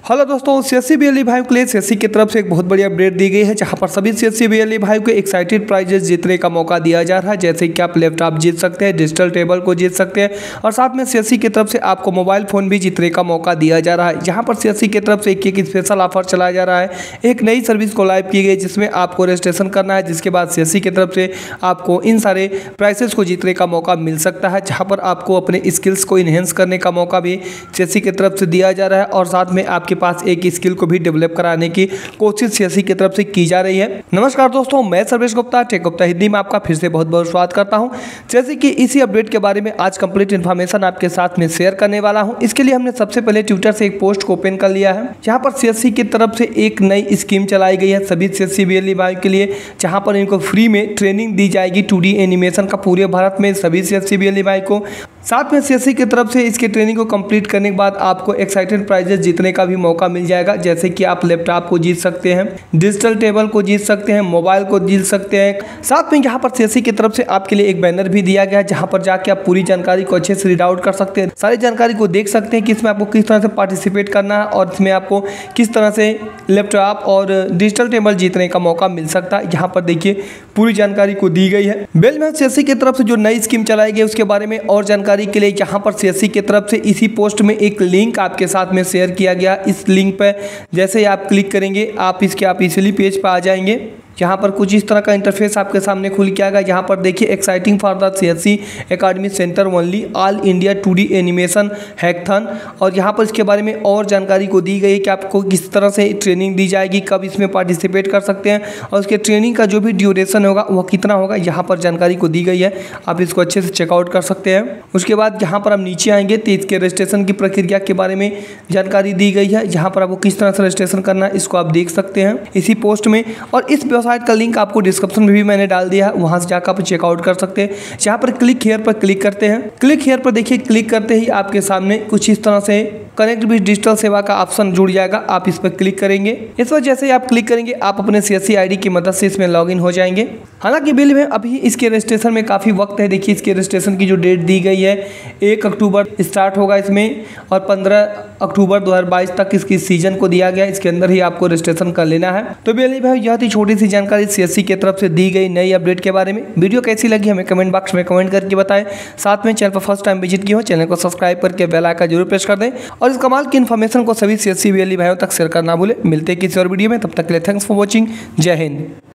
Hello दोस्तों, CSC BLE भाइयों के लिए सीएससी की तरफ से एक बहुत बड़ी अपडेट दी गई है, जहां पर सभी सीएससी बीएलई भाइयों को एक्साइटेड प्राइजेस जीतने का मौका दिया जा रहा है। जैसे कि आप लैपटॉप जीत सकते हैं, डिजिटल टेबल को जीत सकते हैं और साथ में सीएससी की तरफ से आपको मोबाइल फोन भी जीतने का मौका दिया जा रहा है। यहाँ पर सीएससी की तरफ से एक स्पेशल ऑफर चलाया जा रहा है। एक नई सर्विस को लाइव की गई जिसमें आपको रजिस्ट्रेशन करना है, जिसके बाद सीएससी की तरफ से आपको इन सारे प्राइसेस को जीतने का मौका मिल सकता है, जहाँ पर आपको अपने स्किल्स को इन्हेंस करने का मौका भी सीएससी की तरफ से दिया जा रहा है और साथ में आपके पास एक स्किल को भी डेवलप कराने की कोशिश सीएससी की तरफ से की जा रही है। नमस्कार दोस्तों, मैं सर्वेश गुप्ता टेक गुप्ता हिंदी में आपका फिर से बहुत बहुत स्वागत करता हूं। जैसे कि इसी अपडेट के बारे में आज कंप्लीट इन्फॉर्मेशन आपके साथ में शेयर करने वाला हूं। इसके लिए हमने सबसे पहले ट्विटर से एक पोस्ट को ओपन कर लिया है, जहां पर सीएससी की तरफ से एक नई स्कीम चलाई गई है सभी सीएससी बीएलई भाइयों के लिए, जहां पर इनको फ्री में ट्रेनिंग दी जाएगी 2D एनिमेशन का पूरे भारत में सभी सीएससी बीएलई भाई को। साथ में सीएससी की तरफ से इसके ट्रेनिंग को कंप्लीट करने के बाद आपको एक्साइटेड प्राइजेस जीतने का भी मौका मिल जाएगा। जैसे कि आप लैपटॉप को जीत सकते हैं, डिजिटल टेबल को जीत सकते हैं, मोबाइल को जीत सकते हैं। साथ में यहाँ पर सीएससी की तरफ से आपके लिए एक बैनर भी दिया गया है, जहाँ पर जाके आप पूरी जानकारी को अच्छे से रीड आउट कर सकते हैं, सारी जानकारी को देख सकते हैं कि इसमें आपको किस तरह से पार्टिसिपेट करना है और इसमें आपको किस तरह से लैपटॉप और डिजिटल टेबल जीतने का मौका मिल सकता है। यहाँ पर देखिए पूरी जानकारी को दी गई है। बेल में सीएससी की तरफ से जो नई स्कीम चलाई गई उसके बारे में और जानकारी के लिए यहाँ पर सीएससी की तरफ से इसी पोस्ट में एक लिंक आपके साथ में शेयर किया गया। इस लिंक पर जैसे ही आप क्लिक करेंगे आप इसीलिए पेज पर आ जाएंगे। यहाँ पर कुछ इस तरह का इंटरफेस आपके सामने खुल के आएगा। यहाँ पर देखिए exciting for the CSC academy center only all India 2D animation hackathon, और यहाँ पर इसके बारे में और जानकारी को दी गई है कि आपको किस तरह से ट्रेनिंग दी जाएगी, कब इसमें पार्टिसिपेट कर सकते हैं और उसके ट्रेनिंग का जो भी ड्यूरेशन होगा वह कितना होगा, यहाँ पर जानकारी को दी गई है। आप इसको अच्छे से चेकआउट कर सकते हैं। उसके बाद यहाँ पर हम नीचे आएंगे तो इसके रजिस्ट्रेशन की प्रक्रिया के बारे में जानकारी दी गई है। यहाँ पर आपको किस तरह से रजिस्ट्रेशन करना है इसको आप देख सकते हैं इसी पोस्ट में, और इस साइट का लिंक आपको डिस्क्रिप्शन में भी मैंने डाल दिया है, वहां से जाकर आप चेकआउट कर सकते हैं। यहाँ पर क्लिक हियर पर क्लिक करते हैं। क्लिक हियर पर देखिए क्लिक करते ही आपके सामने कुछ इस तरह से कनेक्ट विद डिजिटल सेवा का ऑप्शन जुड़ जाएगा। आप इस पर क्लिक करेंगे। इस पर जैसे ही आप क्लिक करेंगे आप अपने सीएससी आईडी की मदद से इसमें लॉगिन हो जाएंगे। हालांकि बिल में अभी इसके रजिस्ट्रेशन में काफ़ी वक्त है। देखिए इसके रजिस्ट्रेशन की जो डेट दी गई है 1 अक्टूबर स्टार्ट होगा इसमें और 15 अक्टूबर 2022 तक इसकी सीजन को दिया गया। इसके अंदर ही आपको रजिस्ट्रेशन कर लेना है। तो बीएलई भाई यह थी छोटी सी जानकारी सीएससी की तरफ से दी गई नई अपडेट के बारे में। वीडियो कैसी लगी हमें कमेंट बॉक्स में कमेंट करके बताएं। साथ में चैनल पर फर्स्ट टाइम विजिट किए हो चैनल को सब्सक्राइब करके बेल आइकन जरूर प्रेस कर दें और इस कमाल की इन्फॉर्मेशन को सभी सीएससी बीएलई भाइयों तक शेयर करना भूलें। मिलते हैं किसी और वीडियो में, तब तक के लिए थैंक्स फॉर वॉचिंग। जय हिंद।